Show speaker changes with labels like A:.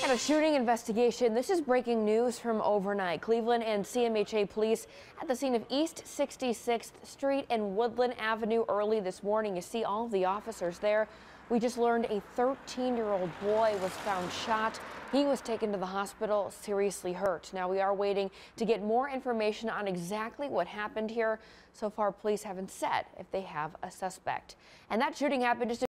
A: And a shooting investigation. This is breaking news from overnight. Cleveland and CMHA police at the scene of East 66th Street and Woodland Avenue early this morning. You see all of the officers there. We just learned a 13-year-old boy was found shot. He was taken to the hospital seriously hurt. Now we are waiting to get more information on exactly what happened here. So far, police haven't said if they have a suspect. And that shooting happened just